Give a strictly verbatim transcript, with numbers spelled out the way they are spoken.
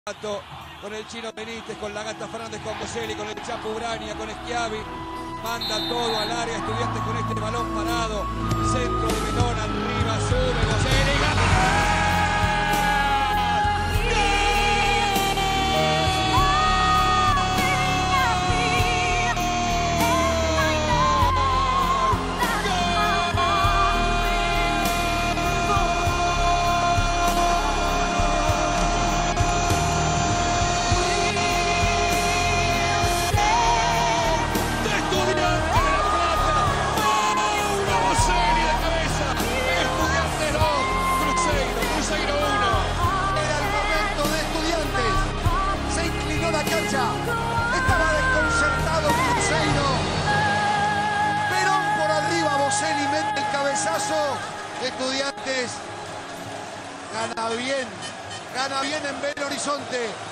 Con el Chino Benítez, con la Gata Fernández, con Boselli, con el Chapo Urania, con Schiavi. Manda todo al área. Estudiantes con este balón parado. Centro de Melón, arriba, sube Boselli. ¡Gol! Estaba desconcertado Cruzeiro. Perón por arriba, Boselli mete el cabezazo. Estudiantes gana bien, gana bien en Belo Horizonte.